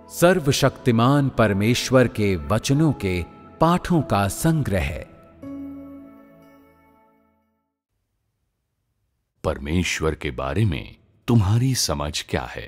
सर्वशक्तिमान परमेश्वर के वचनों के पाठों का संग्रह। परमेश्वर के बारे में तुम्हारी समझ क्या है?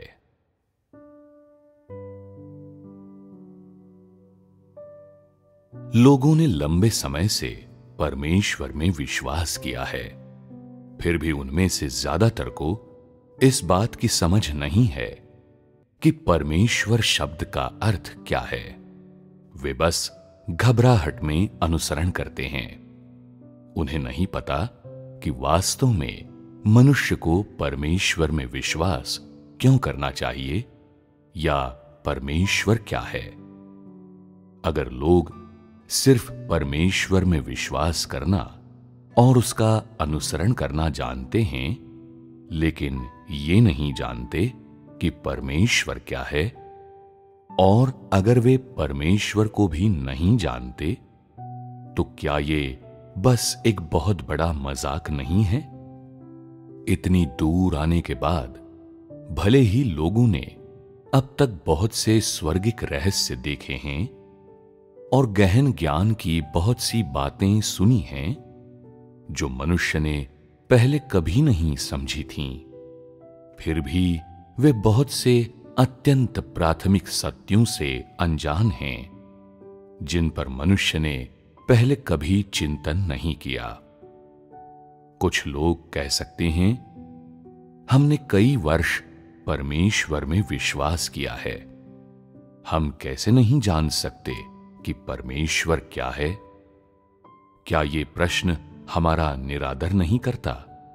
लोगों ने लंबे समय से परमेश्वर में विश्वास किया है, फिर भी उनमें से ज्यादातर को इस बात की समझ नहीं है कि परमेश्वर शब्द का अर्थ क्या है। वे बस घबराहट में अनुसरण करते हैं। उन्हें नहीं पता कि वास्तव में मनुष्य को परमेश्वर में विश्वास क्यों करना चाहिए या परमेश्वर क्या है। अगर लोग सिर्फ परमेश्वर में विश्वास करना और उसका अनुसरण करना जानते हैं, लेकिन ये नहीं जानते कि परमेश्वर क्या है, और अगर वे परमेश्वर को भी नहीं जानते, तो क्या ये बस एक बहुत बड़ा मजाक नहीं है? इतनी दूर आने के बाद भले ही लोगों ने अब तक बहुत से स्वर्गिक रहस्य देखे हैं और गहन ज्ञान की बहुत सी बातें सुनी हैं जो मनुष्य ने पहले कभी नहीं समझी थीं, फिर भी वे बहुत से अत्यंत प्राथमिक सत्यों से अनजान हैं जिन पर मनुष्य ने पहले कभी चिंतन नहीं किया। कुछ लोग कह सकते हैं, हमने कई वर्ष परमेश्वर में विश्वास किया है, हम कैसे नहीं जान सकते कि परमेश्वर क्या है? क्या ये प्रश्न हमारा निरादर नहीं करता?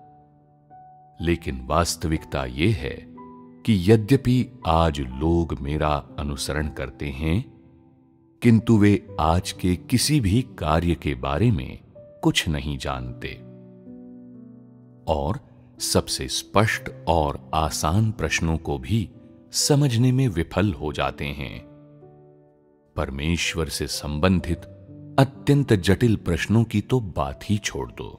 लेकिन वास्तविकता यह है कि यद्यपि आज लोग मेरा अनुसरण करते हैं, किंतु वे आज के किसी भी कार्य के बारे में कुछ नहीं जानते और सबसे स्पष्ट और आसान प्रश्नों को भी समझने में विफल हो जाते हैं। परमेश्वर से संबंधित अत्यंत जटिल प्रश्नों की तो बात ही छोड़ दो।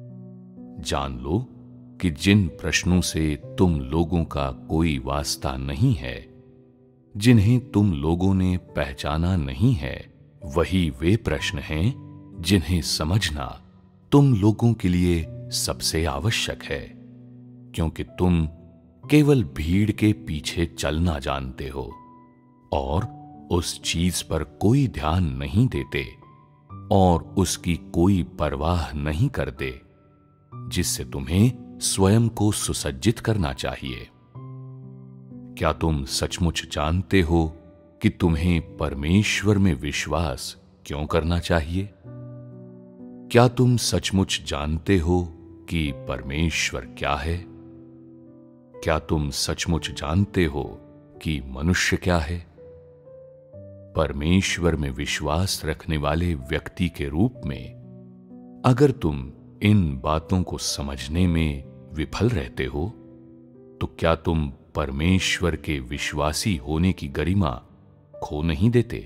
जान लो कि जिन प्रश्नों से तुम लोगों का कोई वास्ता नहीं है, जिन्हें तुम लोगों ने पहचाना नहीं है, वही वे प्रश्न हैं जिन्हें समझना तुम लोगों के लिए सबसे आवश्यक है, क्योंकि तुम केवल भीड़ के पीछे चलना जानते हो और उस चीज पर कोई ध्यान नहीं देते और उसकी कोई परवाह नहीं करते जिससे तुम्हें स्वयं को सुसज्जित करना चाहिए। क्या तुम सचमुच जानते हो कि तुम्हें परमेश्वर में विश्वास क्यों करना चाहिए? क्या तुम सचमुच जानते हो कि परमेश्वर क्या है? क्या तुम सचमुच जानते हो कि मनुष्य क्या है? परमेश्वर में विश्वास रखने वाले व्यक्ति के रूप में अगर तुम इन बातों को समझने में विफल रहते हो, तो क्या तुम परमेश्वर के विश्वासी होने की गरिमा खो नहीं देते?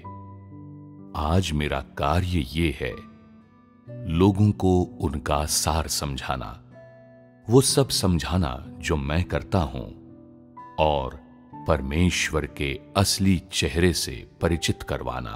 आज मेरा कार्य ये है, लोगों को उनका सार समझाना, वो सब समझाना जो मैं करता हूं, और परमेश्वर के असली चेहरे से परिचित करवाना।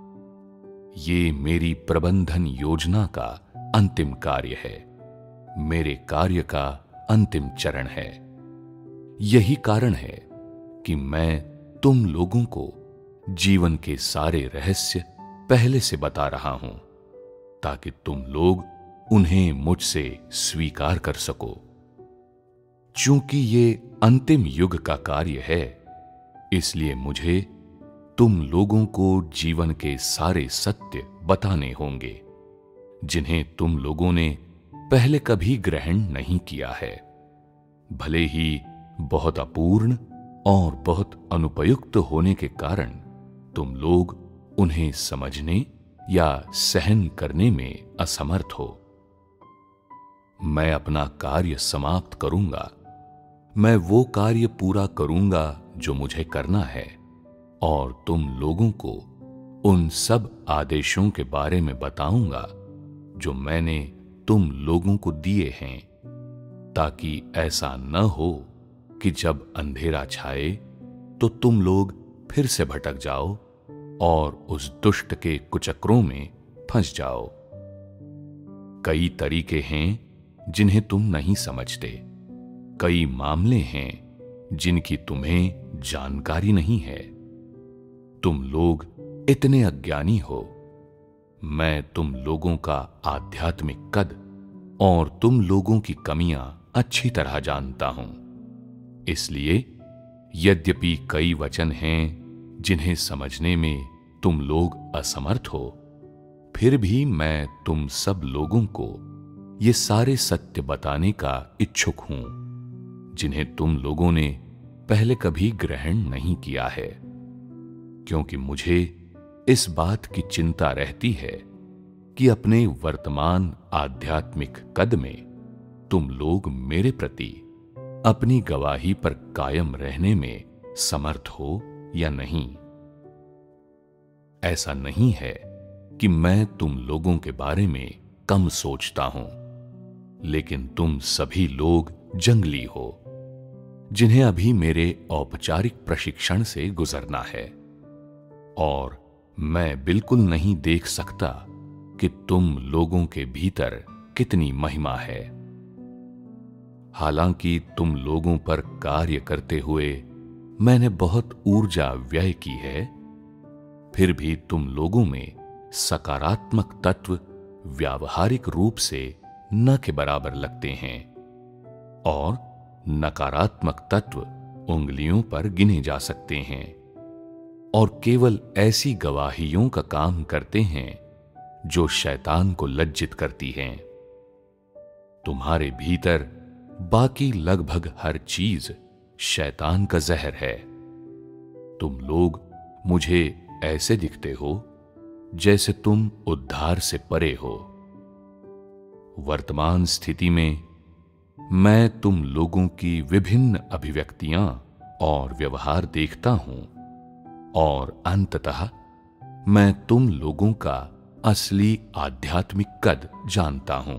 ये मेरी प्रबंधन योजना का अंतिम कार्य है, मेरे कार्य का अंतिम चरण है। यही कारण है कि मैं तुम लोगों को जीवन के सारे रहस्य पहले से बता रहा हूं, ताकि तुम लोग उन्हें मुझसे स्वीकार कर सको। चूंकि ये अंतिम युग का कार्य है, इसलिए मुझे तुम लोगों को जीवन के सारे सत्य बताने होंगे जिन्हें तुम लोगों ने पहले कभी ग्रहण नहीं किया है, भले ही बहुत अपूर्ण और बहुत अनुपयुक्त होने के कारण तुम लोग उन्हें समझने या सहन करने में असमर्थ हो। मैं अपना कार्य समाप्त करूंगा, मैं वो कार्य पूरा करूंगा जो मुझे करना है, और तुम लोगों को उन सब आदेशों के बारे में बताऊंगा जो मैंने तुम लोगों को दिए हैं, ताकि ऐसा न हो कि जब अंधेरा छाए तो तुम लोग फिर से भटक जाओ और उस दुष्ट के कुचक्रों में फंस जाओ। कई तरीके हैं जिन्हें तुम नहीं समझते, कई मामले हैं जिनकी तुम्हें जानकारी नहीं है। तुम लोग इतने अज्ञानी हो। मैं तुम लोगों का आध्यात्मिक कद और तुम लोगों की कमियां अच्छी तरह जानता हूं। इसलिए यद्यपि कई वचन हैं जिन्हें समझने में तुम लोग असमर्थ हो, फिर भी मैं तुम सब लोगों को ये सारे सत्य बताने का इच्छुक हूं जिन्हें तुम लोगों ने पहले कभी ग्रहण नहीं किया है, क्योंकि मुझे इस बात की चिंता रहती है कि अपने वर्तमान आध्यात्मिक कद में तुम लोग मेरे प्रति अपनी गवाही पर कायम रहने में समर्थ हो या नहीं। ऐसा नहीं है कि मैं तुम लोगों के बारे में कम सोचता हूं, लेकिन तुम सभी लोग जंगली हो जिन्हें अभी मेरे औपचारिक प्रशिक्षण से गुजरना है, और मैं बिल्कुल नहीं देख सकता कि तुम लोगों के भीतर कितनी महिमा है। हालांकि तुम लोगों पर कार्य करते हुए मैंने बहुत ऊर्जा व्यय की है, फिर भी तुम लोगों में सकारात्मक तत्व व्यावहारिक रूप से न के बराबर लगते हैं और नकारात्मक तत्व उंगलियों पर गिने जा सकते हैं, और केवल ऐसी गवाहियों का काम करते हैं जो शैतान को लज्जित करती हैं। तुम्हारे भीतर बाकी लगभग हर चीज शैतान का जहर है। तुम लोग मुझे ऐसे दिखते हो जैसे तुम उद्धार से परे हो। वर्तमान स्थिति में मैं तुम लोगों की विभिन्न अभिव्यक्तियां और व्यवहार देखता हूं, और अंततः मैं तुम लोगों का असली आध्यात्मिक कद जानता हूं।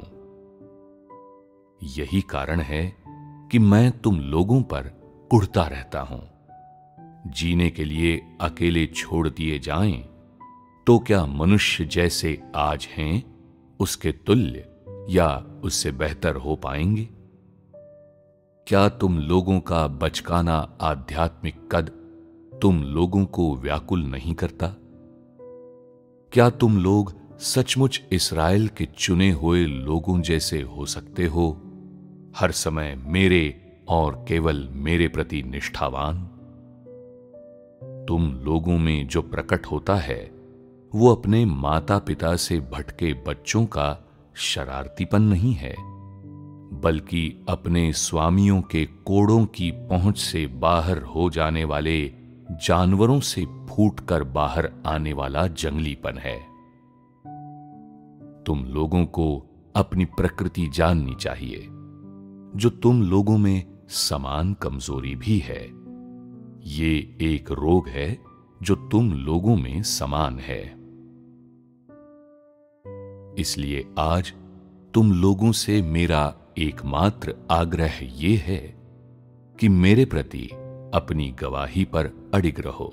यही कारण है कि मैं तुम लोगों पर कुढ़ता रहता हूं। जीने के लिए अकेले छोड़ दिए जाएं तो क्या मनुष्य जैसे आज हैं उसके तुल्य या उससे बेहतर हो पाएंगे? क्या तुम लोगों का बचकाना आध्यात्मिक कद तुम लोगों को व्याकुल नहीं करता? क्या तुम लोग सचमुच इस्राएल के चुने हुए लोगों जैसे हो सकते हो, हर समय मेरे और केवल मेरे प्रति निष्ठावान? तुम लोगों में जो प्रकट होता है वो अपने माता पिता से भटके बच्चों का शरारतीपन नहीं है, बल्कि अपने स्वामियों के कोड़ों की पहुंच से बाहर हो जाने वाले जानवरों से फूटकर बाहर आने वाला जंगलीपन है। तुम लोगों को अपनी प्रकृति जाननी चाहिए, जो तुम लोगों में समान कमजोरी भी है। ये एक रोग है जो तुम लोगों में समान है। इसलिए आज तुम लोगों से मेरा एकमात्र आग्रह ये है कि मेरे प्रति अपनी गवाही पर अडिग रहो।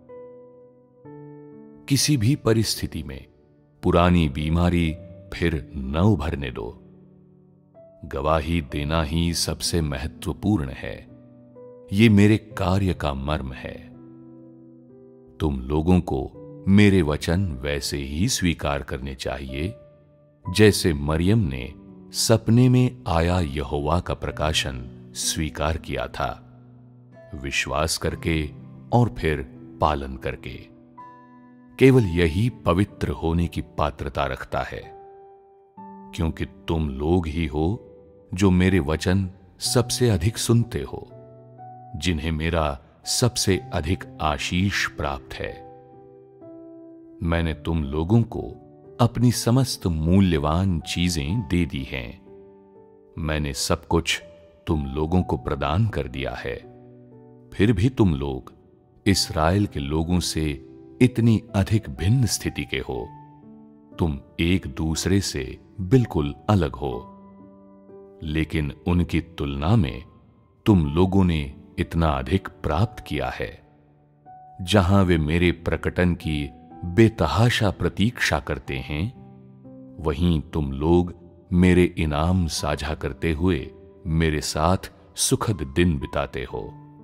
किसी भी परिस्थिति में पुरानी बीमारी फिर न उभरने दो। गवाही देना ही सबसे महत्वपूर्ण है। ये मेरे कार्य का मर्म है। तुम लोगों को मेरे वचन वैसे ही स्वीकार करने चाहिए जैसे मरियम ने सपने में आया यहोवा का प्रकाशन स्वीकार किया था, विश्वास करके और फिर पालन करके। केवल यही पवित्र होने की पात्रता रखता है, क्योंकि तुम लोग ही हो जो मेरे वचन सबसे अधिक सुनते हो, जिन्हें मेरा सबसे अधिक आशीष प्राप्त है। मैंने तुम लोगों को अपनी समस्त मूल्यवान चीजें दे दी हैं। मैंने सब कुछ तुम लोगों को प्रदान कर दिया है। फिर भी तुम लोग इस्राएल के लोगों से इतनी अधिक भिन्न स्थिति के हो। तुम एक दूसरे से बिल्कुल अलग हो, लेकिन उनकी तुलना में तुम लोगों ने इतना अधिक प्राप्त किया है। जहां वे मेरे प्रकटन की बेतहाशा प्रतीक्षा करते हैं, वहीं तुम लोग मेरे इनाम साझा करते हुए मेरे साथ सुखद दिन बिताते हो।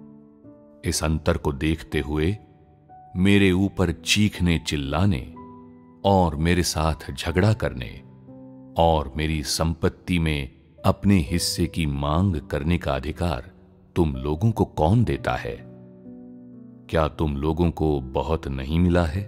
इस अंतर को देखते हुए मेरे ऊपर चीखने चिल्लाने और मेरे साथ झगड़ा करने और मेरी संपत्ति में अपने हिस्से की मांग करने का अधिकार तुम लोगों को कौन देता है? क्या तुम लोगों को बहुत नहीं मिला है?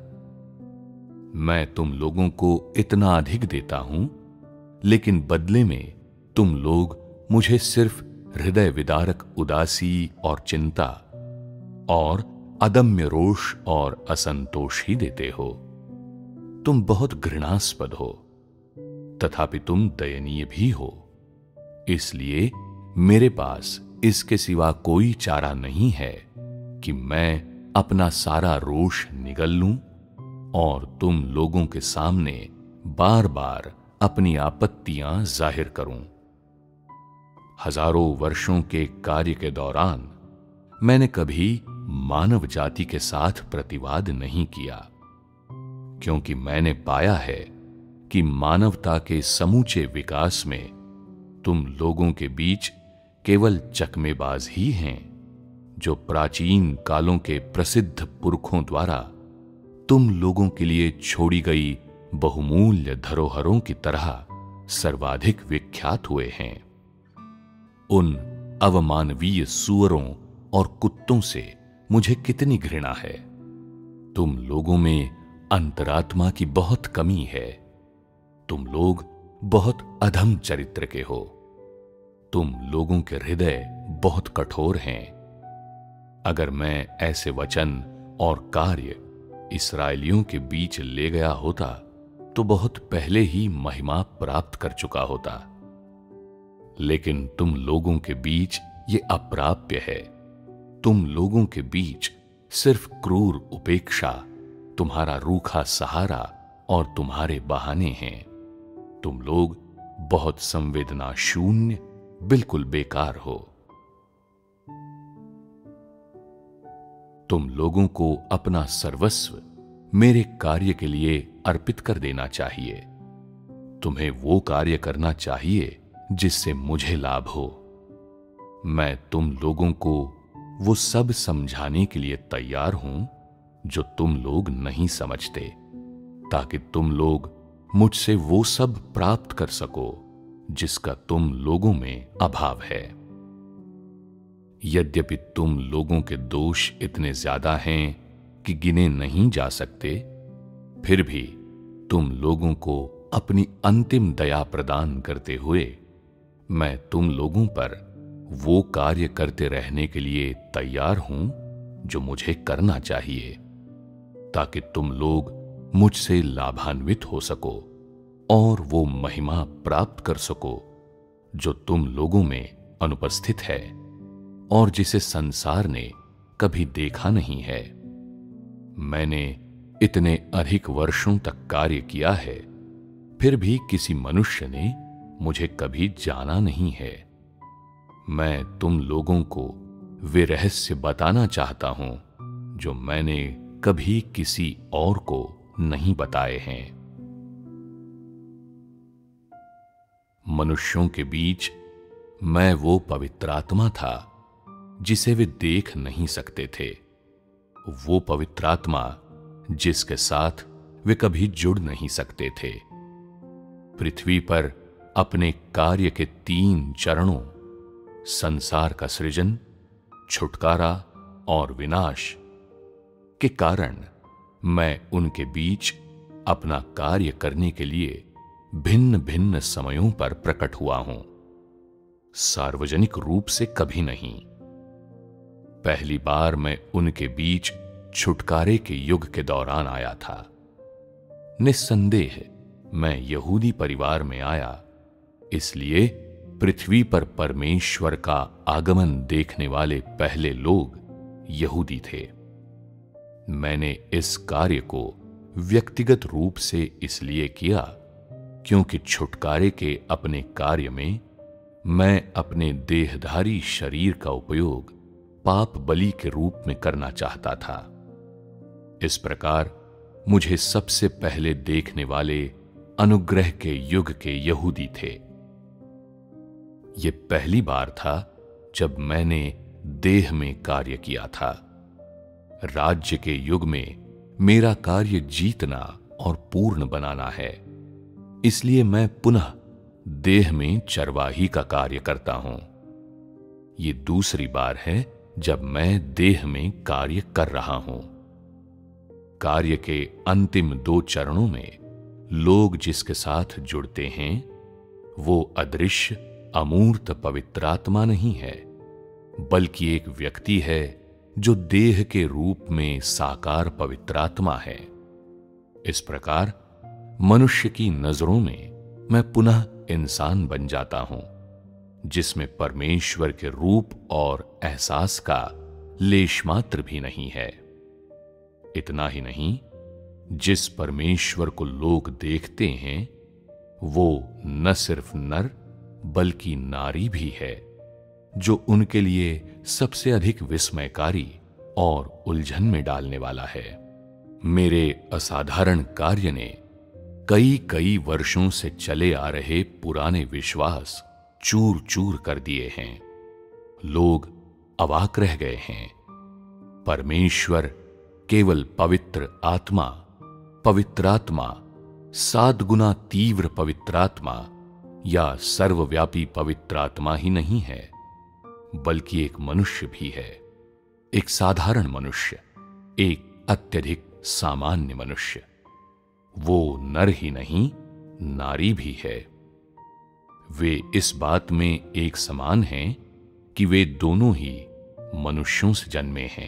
मैं तुम लोगों को इतना अधिक देता हूं, लेकिन बदले में तुम लोग मुझे सिर्फ हृदय विदारक उदासी और चिंता और अदम्य रोष और असंतोष ही देते हो। तुम बहुत घृणास्पद हो, तथापि तुम दयनीय भी हो। इसलिए मेरे पास इसके सिवा कोई चारा नहीं है कि मैं अपना सारा रोष निगल लूं और तुम लोगों के सामने बार बार अपनी आपत्तियां जाहिर करूं। हजारों वर्षों के कार्य के दौरान मैंने कभी मानव जाति के साथ प्रतिवाद नहीं किया, क्योंकि मैंने पाया है कि मानवता के समूचे विकास में तुम लोगों के बीच केवल चकमेबाज ही हैं, जो प्राचीन कालों के प्रसिद्ध पुरखों द्वारा तुम लोगों के लिए छोड़ी गई बहुमूल्य धरोहरों की तरह सर्वाधिक विख्यात हुए हैं। उन अवमानवीय सूअरों और कुत्तों से मुझे कितनी घृणा है। तुम लोगों में अंतरात्मा की बहुत कमी है। तुम लोग बहुत अधम चरित्र के हो। तुम लोगों के हृदय बहुत कठोर हैं। अगर मैं ऐसे वचन और कार्य इस्राएलियों के बीच ले गया होता तो बहुत पहले ही महिमा प्राप्त कर चुका होता। लेकिन तुम लोगों के बीच ये अप्राप्य है। तुम लोगों के बीच सिर्फ क्रूर उपेक्षा, तुम्हारा रूखा सहारा और तुम्हारे बहाने हैं। तुम लोग बहुत संवेदना शून्य, बिल्कुल बेकार हो। तुम लोगों को अपना सर्वस्व मेरे कार्य के लिए अर्पित कर देना चाहिए। तुम्हें वो कार्य करना चाहिए जिससे मुझे लाभ हो। मैं तुम लोगों को वो सब समझाने के लिए तैयार हूं जो तुम लोग नहीं समझते, ताकि तुम लोग मुझसे वो सब प्राप्त कर सको जिसका तुम लोगों में अभाव है। यद्यपि तुम लोगों के दोष इतने ज्यादा हैं कि गिने नहीं जा सकते, फिर भी तुम लोगों को अपनी अंतिम दया प्रदान करते हुए मैं तुम लोगों पर वो कार्य करते रहने के लिए तैयार हूं जो मुझे करना चाहिए, ताकि तुम लोग मुझसे लाभान्वित हो सको और वो महिमा प्राप्त कर सको जो तुम लोगों में अनुपस्थित है और जिसे संसार ने कभी देखा नहीं है। मैंने इतने अधिक वर्षों तक कार्य किया है, फिर भी किसी मनुष्य ने मुझे कभी जाना नहीं है। मैं तुम लोगों को वे रहस्य बताना चाहता हूं जो मैंने कभी किसी और को नहीं बताए हैं। मनुष्यों के बीच मैं वो पवित्र आत्मा था जिसे वे देख नहीं सकते थे, वो पवित्र आत्मा जिसके साथ वे कभी जुड़ नहीं सकते थे। पृथ्वी पर अपने कार्य के 3 चरणों, संसार का सृजन, छुटकारा और विनाश के कारण मैं उनके बीच अपना कार्य करने के लिए भिन्न भिन्न समयों पर प्रकट हुआ हूं, सार्वजनिक रूप से कभी नहीं। पहली बार मैं उनके बीच छुटकारे के युग के दौरान आया था। निस्संदेह मैं यहूदी परिवार में आया, इसलिए पृथ्वी पर परमेश्वर का आगमन देखने वाले पहले लोग यहूदी थे। मैंने इस कार्य को व्यक्तिगत रूप से इसलिए किया क्योंकि छुटकारे के अपने कार्य में मैं अपने देहधारी शरीर का उपयोग पाप बलि के रूप में करना चाहता था। इस प्रकार मुझे सबसे पहले देखने वाले अनुग्रह के युग के यहूदी थे। यह पहली बार था जब मैंने देह में कार्य किया था। राज्य के युग में मेरा कार्य जीतना और पूर्ण बनाना है, इसलिए मैं पुनः देह में चरवाही का कार्य करता हूं। ये दूसरी बार है जब मैं देह में कार्य कर रहा हूं। कार्य के अंतिम 2 चरणों में लोग जिसके साथ जुड़ते हैं वो अदृश्य अमूर्त पवित्रात्मा नहीं है, बल्कि एक व्यक्ति है जो देह के रूप में साकार पवित्रात्मा है। इस प्रकार मनुष्य की नजरों में मैं पुनः इंसान बन जाता हूं, जिसमें परमेश्वर के रूप और एहसास का लेश मात्र भी नहीं है। इतना ही नहीं, जिस परमेश्वर को लोग देखते हैं वो न सिर्फ नर बल्कि नारी भी है, जो उनके लिए सबसे अधिक विस्मयकारी और उलझन में डालने वाला है। मेरे असाधारण कार्य ने कई कई वर्षों से चले आ रहे पुराने विश्वास चूर चूर कर दिए हैं। लोग अवाक रह गए हैं। परमेश्वर केवल पवित्र आत्मा, पवित्रात्मा, 7 गुना तीव्र पवित्रात्मा या सर्वव्यापी पवित्रात्मा ही नहीं है, बल्कि एक मनुष्य भी है। एक साधारण मनुष्य, एक अत्यधिक सामान्य मनुष्य। वो नर ही नहीं, नारी भी है। वे इस बात में एक समान हैं कि वे दोनों ही मनुष्यों से जन्मे हैं,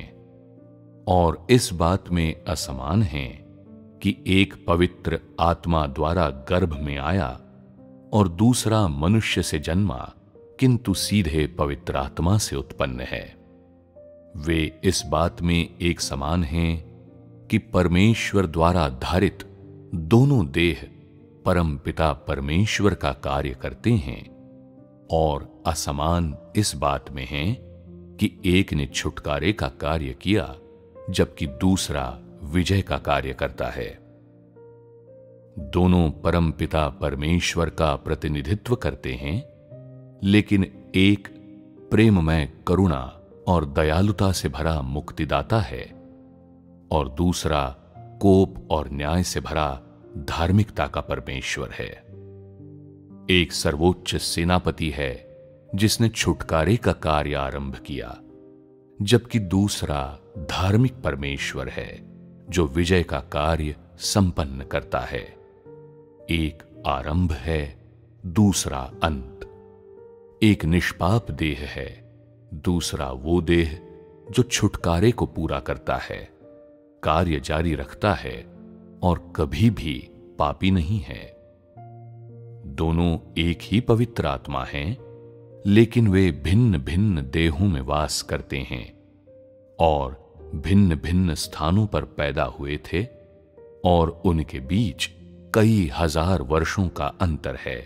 और इस बात में असमान हैं कि एक पवित्र आत्मा द्वारा गर्भ में आया और दूसरा मनुष्य से जन्मा, किंतु सीधे पवित्र आत्मा से उत्पन्न है। वे इस बात में एक समान हैं कि परमेश्वर द्वारा धारित दोनों देह परम पिता परमेश्वर का कार्य करते हैं, और असमान इस बात में हैं कि एक ने छुटकारे का कार्य किया जबकि दूसरा विजय का कार्य करता है। दोनों परम पिता परमेश्वर का प्रतिनिधित्व करते हैं, लेकिन एक प्रेममय करुणा और दयालुता से भरा मुक्तिदाता है और दूसरा कोप और न्याय से भरा धार्मिकता का परमेश्वर है। एक सर्वोच्च सेनापति है जिसने छुटकारे का कार्य आरंभ किया, जबकि दूसरा धार्मिक परमेश्वर है जो विजय का कार्य संपन्न करता है। एक आरंभ है, दूसरा अंत। एक निष्पाप देह है, दूसरा वो देह जो छुटकारे को पूरा करता है, कार्य जारी रखता है और कभी भी पापी नहीं है। दोनों एक ही पवित्र आत्मा हैं, लेकिन वे भिन्न भिन्न देहों में वास करते हैं और भिन्न भिन्न स्थानों पर पैदा हुए थे, और उनके बीच कई हजार वर्षों का अंतर है।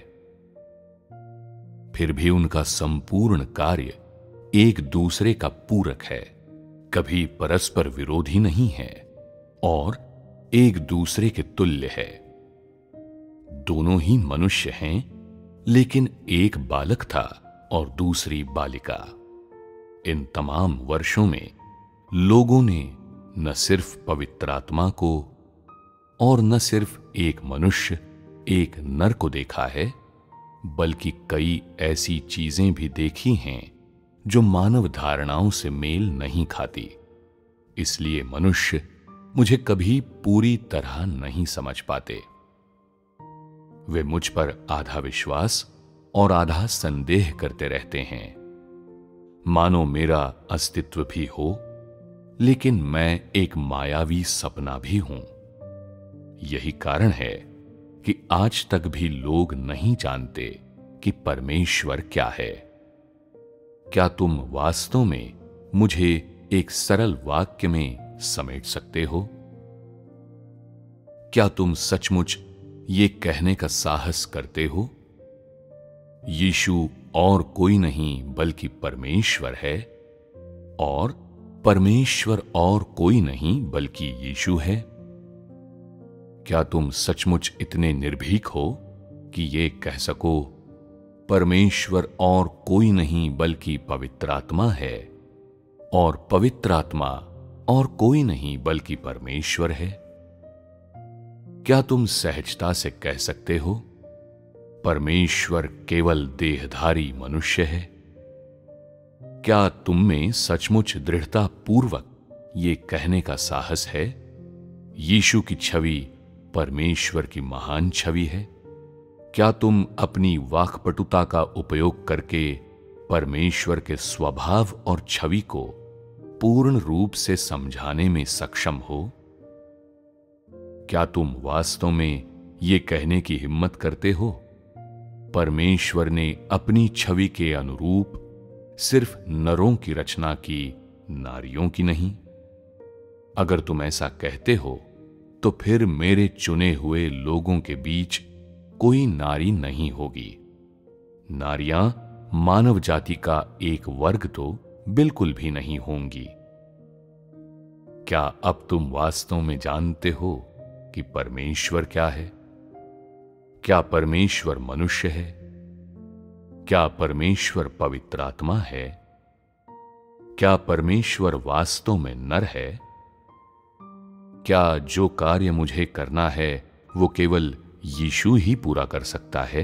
फिर भी उनका संपूर्ण कार्य एक दूसरे का पूरक है, कभी परस्पर विरोधी नहीं है और एक दूसरे के तुल्य है। दोनों ही मनुष्य हैं, लेकिन एक बालक था और दूसरी बालिका। इन तमाम वर्षों में लोगों ने न सिर्फ पवित्र आत्मा को और न सिर्फ एक मनुष्य, एक नर को देखा है, बल्कि कई ऐसी चीजें भी देखी हैं जो मानव धारणाओं से मेल नहीं खाती। इसलिए मनुष्य मुझे कभी पूरी तरह नहीं समझ पाते। वे मुझ पर आधा विश्वास और आधा संदेह करते रहते हैं, मानो मेरा अस्तित्व भी हो, लेकिन मैं एक मायावी सपना भी हूं। यही कारण है कि आज तक भी लोग नहीं जानते कि परमेश्वर क्या है। क्या तुम वास्तव में मुझे एक सरल वाक्य में समेट सकते हो? क्या तुम सचमुच ये कहने का साहस करते हो, यीशु और कोई नहीं बल्कि परमेश्वर है, और परमेश्वर और कोई नहीं बल्कि यीशु है? क्या तुम सचमुच इतने निर्भीक हो कि ये कह सको, परमेश्वर और कोई नहीं बल्कि पवित्र आत्मा है, और पवित्र आत्मा और कोई नहीं बल्कि परमेश्वर है? क्या तुम सहजता से कह सकते हो, परमेश्वर केवल देहधारी मनुष्य है? क्या तुम में सचमुच दृढ़ता पूर्वक ये कहने का साहस है, यीशु की छवि परमेश्वर की महान छवि है? क्या तुम अपनी वाक्पटुता का उपयोग करके परमेश्वर के स्वभाव और छवि को पूर्ण रूप से समझाने में सक्षम हो? क्या तुम वास्तव में ये कहने की हिम्मत करते हो, परमेश्वर ने अपनी छवि के अनुरूप सिर्फ नरों की रचना की, नारियों की नहीं? अगर तुम ऐसा कहते हो तो फिर मेरे चुने हुए लोगों के बीच कोई नारी नहीं होगी। नारियां मानव जाति का एक वर्ग तो बिल्कुल भी नहीं होंगी। क्या अब तुम वास्तव में जानते हो कि परमेश्वर क्या है? क्या परमेश्वर मनुष्य है? क्या परमेश्वर पवित्र आत्मा है? क्या परमेश्वर वास्तव में नर है? क्या जो कार्य मुझे करना है वो केवल यीशु ही पूरा कर सकता है?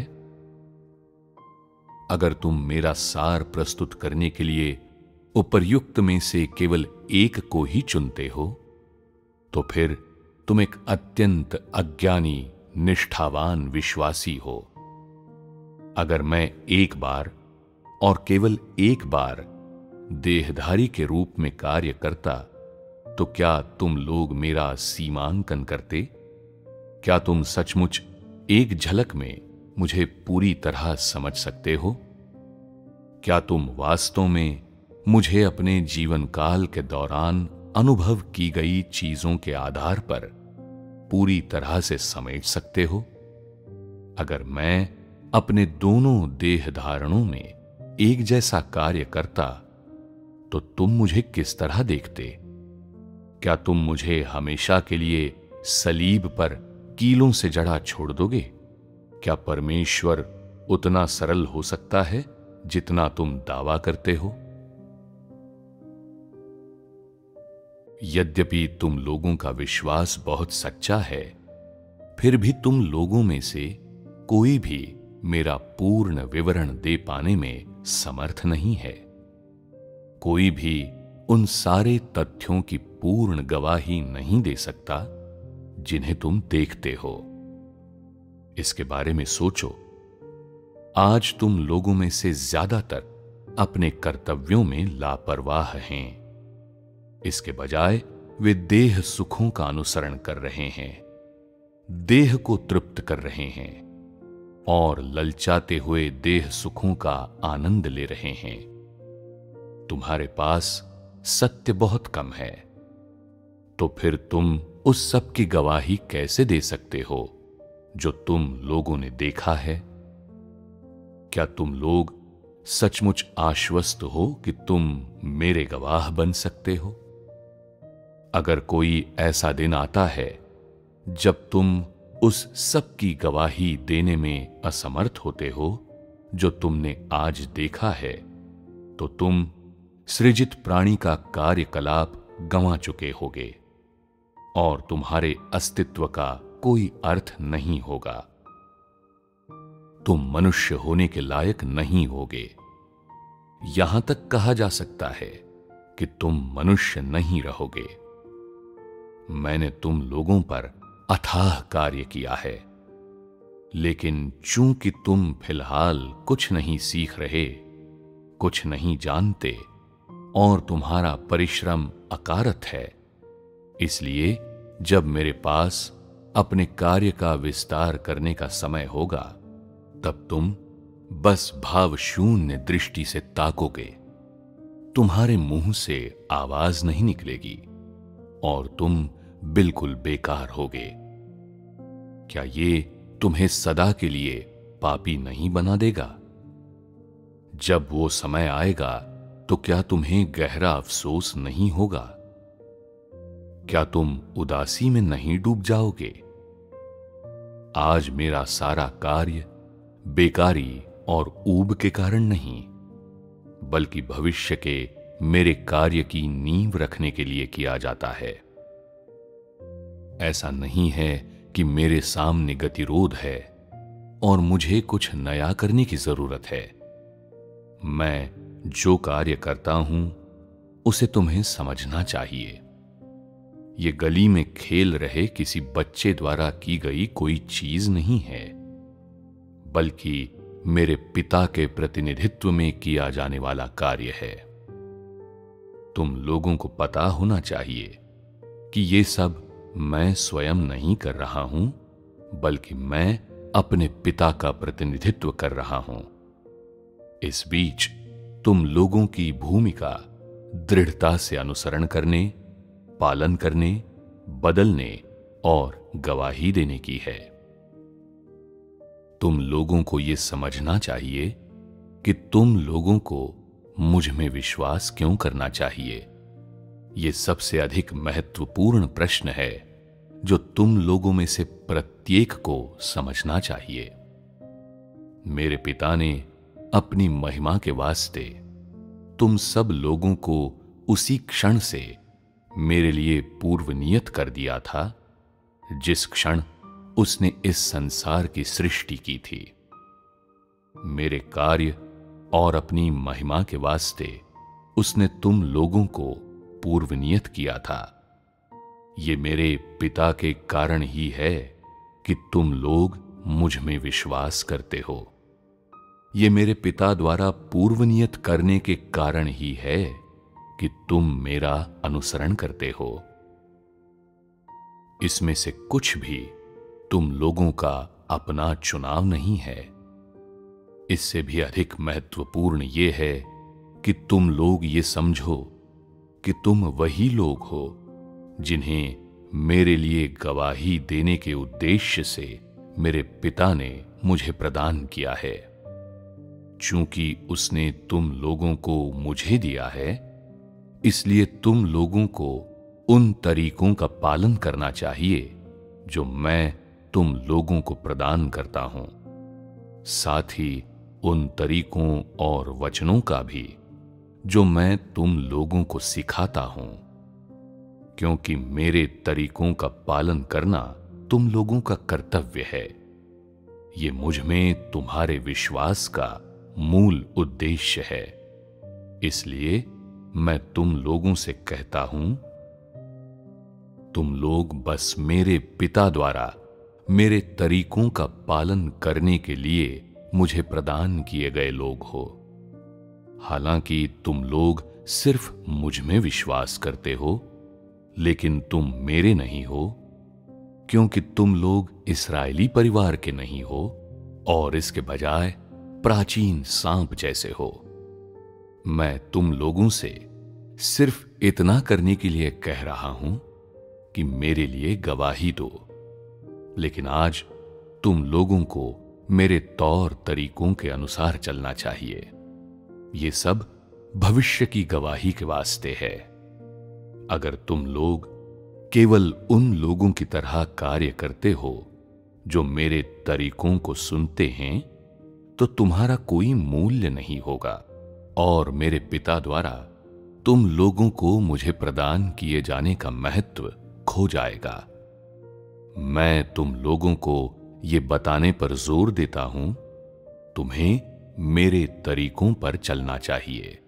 अगर तुम मेरा सार प्रस्तुत करने के लिए उपर्युक्त में से केवल एक को ही चुनते हो, तो फिर तुम एक अत्यंत अज्ञानी, निष्ठावान विश्वासी हो। अगर मैं एक बार और केवल एक बार देहधारी के रूप में कार्य करता, तो क्या तुम लोग मेरा सीमांकन करते? क्या तुम सचमुच एक झलक में मुझे पूरी तरह समझ सकते हो? क्या तुम वास्तव में मुझे अपने जीवन काल के दौरान अनुभव की गई चीजों के आधार पर पूरी तरह से समेट सकते हो? अगर मैं अपने दोनों देह धारणों में एक जैसा कार्य करता, तो तुम मुझे किस तरह देखते? क्या तुम मुझे हमेशा के लिए सलीब पर कीलों से जड़ा छोड़ दोगे? क्या परमेश्वर उतना सरल हो सकता है जितना तुम दावा करते हो? यद्यपि तुम लोगों का विश्वास बहुत सच्चा है, फिर भी तुम लोगों में से कोई भी मेरा पूर्ण विवरण दे पाने में समर्थ नहीं है। कोई भी उन सारे तथ्यों की पूर्ण गवाही नहीं दे सकता जिन्हें तुम देखते हो। इसके बारे में सोचो। आज तुम लोगों में से ज्यादातर अपने कर्तव्यों में लापरवाह हैं। इसके बजाय वे देह सुखों का अनुसरण कर रहे हैं, देह को तृप्त कर रहे हैं और ललचाते हुए देह सुखों का आनंद ले रहे हैं। तुम्हारे पास सत्य बहुत कम है, तो फिर तुम उस सब की गवाही कैसे दे सकते हो जो तुम लोगों ने देखा है? क्या तुम लोग सचमुच आश्वस्त हो कि तुम मेरे गवाह बन सकते हो? अगर कोई ऐसा दिन आता है जब तुम उस सब की गवाही देने में असमर्थ होते हो जो तुमने आज देखा है, तो तुम सृजित प्राणी का कार्यकलाप गंवा चुके होगे और तुम्हारे अस्तित्व का कोई अर्थ नहीं होगा। तुम मनुष्य होने के लायक नहीं होगे। यहां तक कहा जा सकता है कि तुम मनुष्य नहीं रहोगे। मैंने तुम लोगों पर अथाह कार्य किया है, लेकिन चूंकि तुम फिलहाल कुछ नहीं सीख रहे, कुछ नहीं जानते और तुम्हारा परिश्रम अकारत है, इसलिए जब मेरे पास अपने कार्य का विस्तार करने का समय होगा, तब तुम बस भाव शून्य दृष्टि से ताकोगे। तुम्हारे मुंह से आवाज नहीं निकलेगी और तुम बिल्कुल बेकार होगे। क्या ये तुम्हें सदा के लिए पापी नहीं बना देगा? जब वो समय आएगा तो क्या तुम्हें गहरा अफसोस नहीं होगा? क्या तुम उदासी में नहीं डूब जाओगे? आज मेरा सारा कार्य बेकारी और ऊब के कारण नहीं, बल्कि भविष्य के मेरे कार्य की नींव रखने के लिए किया जाता है। ऐसा नहीं है कि मेरे सामने गतिरोध है और मुझे कुछ नया करने की जरूरत है। मैं जो कार्य करता हूं उसे तुम्हें समझना चाहिए। ये गली में खेल रहे किसी बच्चे द्वारा की गई कोई चीज नहीं है, बल्कि मेरे पिता के प्रतिनिधित्व में किया जाने वाला कार्य है। तुम लोगों को पता होना चाहिए कि ये सब मैं स्वयं नहीं कर रहा हूं, बल्कि मैं अपने पिता का प्रतिनिधित्व कर रहा हूं। इस बीच तुम लोगों की भूमिका दृढ़ता से अनुसरण करने, पालन करने, बदलने और गवाही देने की है। तुम लोगों को यह समझना चाहिए कि तुम लोगों को मुझ में विश्वास क्यों करना चाहिए। यह सबसे अधिक महत्वपूर्ण प्रश्न है जो तुम लोगों में से प्रत्येक को समझना चाहिए। मेरे पिता ने अपनी महिमा के वास्ते तुम सब लोगों को उसी क्षण से मेरे लिए पूर्व नियत कर दिया था जिस क्षण उसने इस संसार की सृष्टि की थी। मेरे कार्य और अपनी महिमा के वास्ते उसने तुम लोगों को पूर्व नियत किया था। ये मेरे पिता के कारण ही है कि तुम लोग मुझ में विश्वास करते हो। ये मेरे पिता द्वारा पूर्व नियत करने के कारण ही है कि तुम मेरा अनुसरण करते हो। इसमें से कुछ भी तुम लोगों का अपना चुनाव नहीं है। इससे भी अधिक महत्वपूर्ण यह है कि तुम लोग ये समझो कि तुम वही लोग हो जिन्हें मेरे लिए गवाही देने के उद्देश्य से मेरे पिता ने मुझे प्रदान किया है। चूंकि उसने तुम लोगों को मुझे दिया है, इसलिए तुम लोगों को उन तरीकों का पालन करना चाहिए जो मैं तुम लोगों को प्रदान करता हूं, साथ ही उन तरीकों और वचनों का भी जो मैं तुम लोगों को सिखाता हूं, क्योंकि मेरे तरीकों का पालन करना तुम लोगों का कर्तव्य है। ये मुझ में तुम्हारे विश्वास का मूल उद्देश्य है। इसलिए मैं तुम लोगों से कहता हूं, तुम लोग बस मेरे पिता द्वारा मेरे तरीकों का पालन करने के लिए मुझे प्रदान किए गए लोग हो। हालांकि तुम लोग सिर्फ मुझ में विश्वास करते हो, लेकिन तुम मेरे नहीं हो, क्योंकि तुम लोग इस्राएली परिवार के नहीं हो और इसके बजाय प्राचीन सांप जैसे हो। मैं तुम लोगों से सिर्फ इतना करने के लिए कह रहा हूं कि मेरे लिए गवाही दो, लेकिन आज तुम लोगों को मेरे तौर तरीकों के अनुसार चलना चाहिए। ये सब भविष्य की गवाही के वास्ते है। अगर तुम लोग केवल उन लोगों की तरह कार्य करते हो जो मेरे तरीकों को सुनते हैं, तो तुम्हारा कोई मूल्य नहीं होगा और मेरे पिता द्वारा तुम लोगों को मुझे प्रदान किए जाने का महत्व खो जाएगा। मैं तुम लोगों को ये बताने पर जोर देता हूं, तुम्हें मेरे तरीकों पर चलना चाहिए।